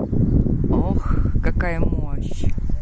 Ох, какая мощь.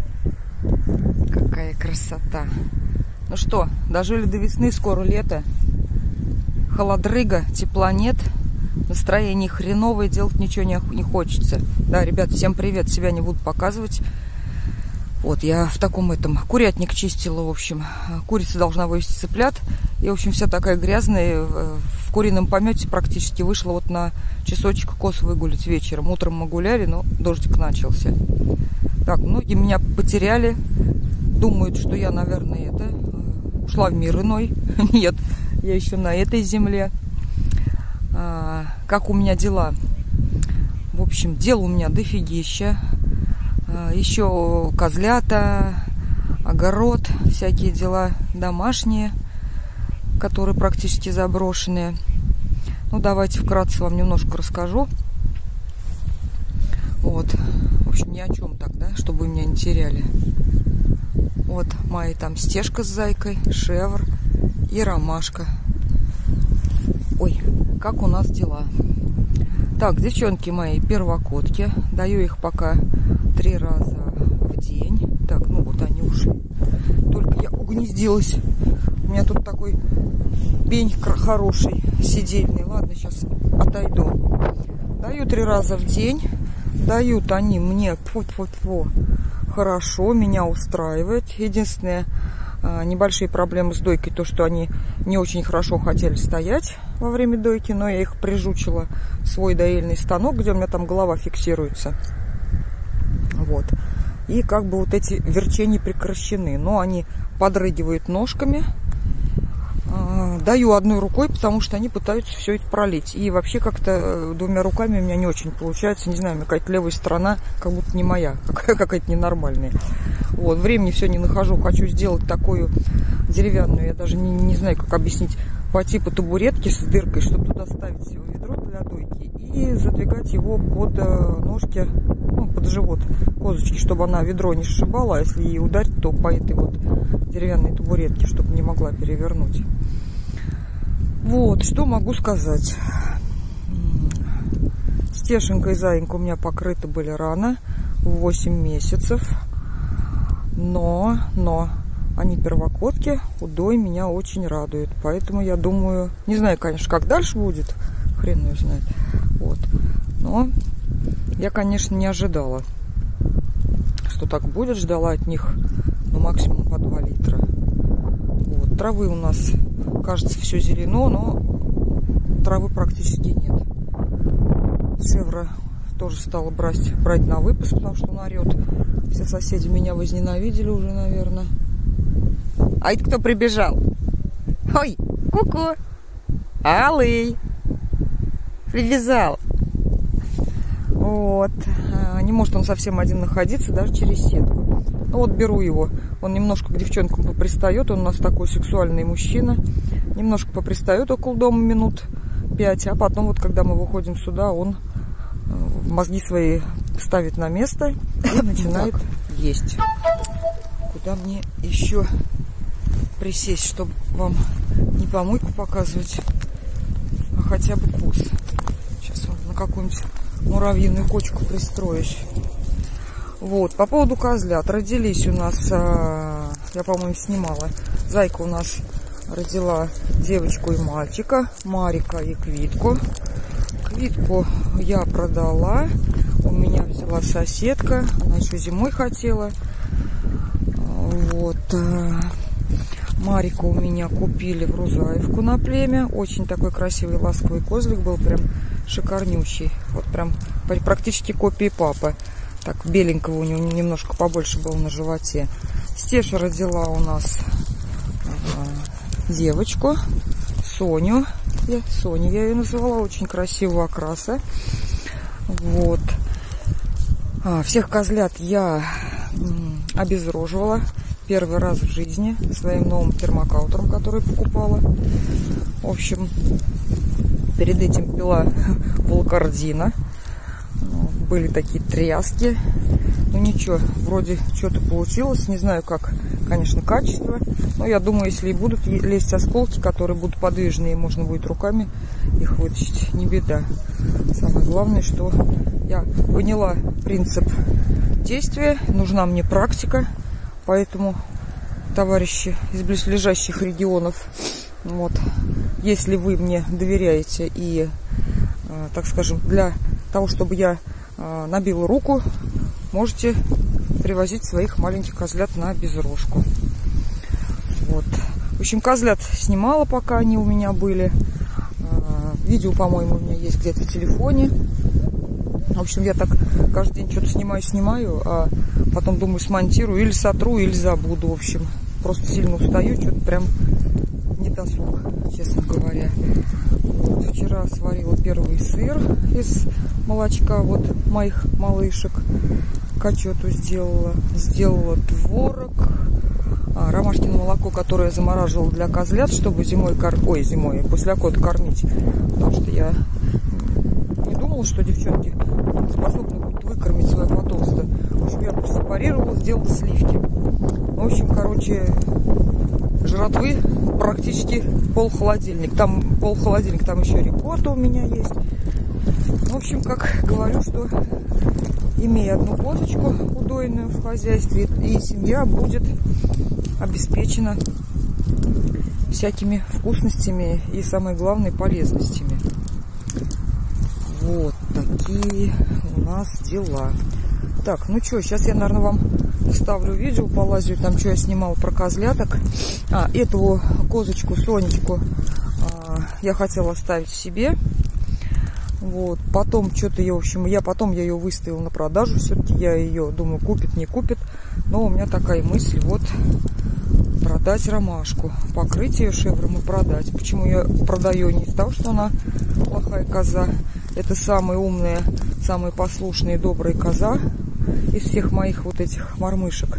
Какая красота. Ну что, дожили до весны, скоро лето. Холодрыга, тепла нет. Настроение хреновое, делать ничего не хочется. Да, ребят, всем привет, себя не буду показывать. Вот, я в таком курятник чистила, в общем. Курица должна вывести цыплят. И, в общем, вся такая грязная. В курином помете практически вышла вот на часочек коз выгулять вечером. Утром мы гуляли, но дождик начался. Так, многие меня потеряли. Думают, что я, наверное, ушла в мир иной. Нет, я еще на этой земле. Как у меня дела? В общем, дел у меня дофигища. Еще козлята, огород, всякие дела домашние, которые практически заброшенные. Ну, давайте вкратце вам немножко расскажу. Вот. В общем, ни о чем так, да, чтобы вы меня не теряли. Вот мои там Стежка с Зайкой, Шевр и Ромашка. Ой, как у нас дела? Так, девчонки мои, первокотки. Даю их пока 3 раза в день. Так, ну вот они ушли. Только я угнездилась. У меня тут такой пень хороший, сидельный. Ладно, сейчас отойду. Даю 3 раза в день. Дают они мне хорошо, меня устраивает. Единственное, небольшие проблемы с дойкой, то, что они не очень хорошо хотели стоять во время дойки, но я их прижучила в свой доильный станок, где у меня там голова фиксируется. Вот. И как бы вот эти верчения прекращены. Но они подрыгивают ножками. Даю одной рукой, потому что они пытаются все это пролить. И вообще как-то 2 руками у меня не очень получается. Не знаю, у меня какая-то левая сторона как будто не моя, какая-то ненормальная. Вот, времени все не нахожу. Хочу сделать такую деревянную, я даже не знаю, как объяснить, по типу табуретки с дыркой, чтобы туда ставить ведро для дойки и задвигать его под ножки, ну, под живот козочки, чтобы она ведро не сшибала, а если ей ударить, то по этой вот деревянной табуретке, чтобы не могла перевернуть. Вот, что могу сказать. Стешенька и Заинька у меня покрыты были рано, в 8 месяцев. Но они первокотки, удой меня очень радует. Поэтому я думаю, не знаю, конечно, как дальше будет, хрен его знает. Вот. Но я, конечно, не ожидала, что так будет. Ждала от них, ну, максимум по 2 литра. Вот. Травы у нас, кажется, все зелено, но травы практически нет. Шевра тоже стала брать на выпас, потому что он орет. Все соседи меня возненавидели уже, наверное. А это кто прибежал? Ой, ку-ку. Алый. Привязал. Вот. Не может он совсем один находиться, даже через сетку. Ну вот беру его. Он немножко к девчонкам попристает. Он у нас такой сексуальный мужчина. Немножко попристает около дома минут 5. А потом вот, когда мы выходим сюда, он мозги свои ставит на место и начинает есть. Куда мне еще присесть, чтобы вам не помойку показывать, а хотя бы курс. Сейчас вот на какую-нибудь муравьиную кочку пристроюсь. Вот, по поводу козлят. Родились у нас, я, по-моему, снимала. Зайка у нас родила девочку и мальчика, Марика и Квитку. Квитку я продала. У меня взяла соседка. Она еще зимой хотела. Вот. Марику у меня купили в Рузаевку на племя. Очень такой красивый, ласковый козлик был. Прям шикарнющий. Вот прям практически копия папы. Так, беленького у него немножко побольше было на животе. Стеша родила у нас девочку. Соню. Соня я ее называла. Очень красивого окраса. Вот. Всех козлят я обезроживала 1 раз в жизни своим новым термокаутером, который покупала. В общем, перед этим пила волокордина. Были такие тряски. Ну ничего, вроде что-то получилось. Не знаю, как, конечно, качество. Но я думаю, если и будут лезть осколки, которые будут подвижные, можно будет руками их вытащить. Не беда. Самое главное, что Я поняла принцип действия, нужна мне практика, поэтому, товарищи из близлежащих регионов, вот, если вы мне доверяете и, так скажем, для того, чтобы я набила руку, можете привозить своих маленьких козлят на безрожку. Вот. В общем, козлят снимала, пока они у меня были. Видео, по-моему, у меня есть где-то в телефоне. В общем, я так каждый день что-то снимаю, а потом думаю, смонтирую, или сотру, или забуду. В общем, просто сильно устаю, что-то прям не досуг, честно говоря. Вот, вчера сварила первый сыр из молочка вот моих малышек. Качету сделала творог. Ромашкино молоко, которое я замораживала для козлят, чтобы после охоты кормить. Потому что я не думала, что девчонки способны будут выкормить свое потомство. В общем, я пресепарировала, сделала сливки. В общем, короче, жратвы практически полхолодильник. Там еще рикотта у меня есть. В общем, как говорю, что имея одну козочку удойную в хозяйстве, и семья будет обеспечена всякими вкусностями и, самое главное, полезностями. Вот такие у нас дела. Так, ну что, сейчас я, наверное, вам вставлю видео, полазю там, что я снимала про козляток. Эту козочку, Сонечку, я хотела оставить себе. Вот, потом что-то я, в общем, я ее выставила на продажу. Все-таки я ее, думаю, купит, не купит. Но у меня такая мысль, вот, продать ромашку. Покрыть ее шевром и продать. Почему я продаю? Не из-за того, что она плохая коза. Это самая умная, самая послушная и добрая коза из всех моих вот этих мормышек.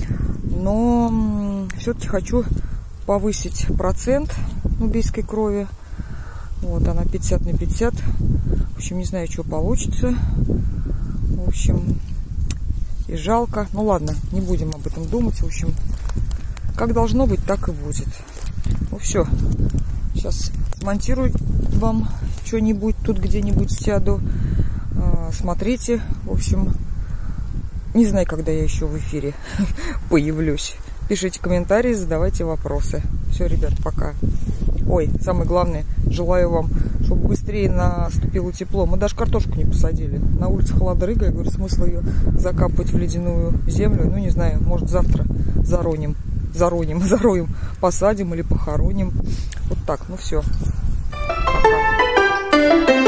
Но все-таки хочу повысить процент нубийской крови. Вот она 50 на 50. В общем, не знаю, что получится. В общем, и жалко. Ну ладно, не будем об этом думать. В общем, как должно быть, так и будет. Ну все. Сейчас смонтирую вам что-нибудь. Тут где-нибудь сяду. Смотрите. В общем, не знаю, когда я еще в эфире появлюсь. Пишите комментарии, задавайте вопросы. Все, ребят, пока. Ой, самое главное, желаю вам, чтобы быстрее наступило тепло. Мы даже картошку не посадили. На улице холодрыга, я говорю, смысл ее закапывать в ледяную землю. Ну, не знаю, может, завтра зароем, посадим или похороним. Вот так, ну все. Пока.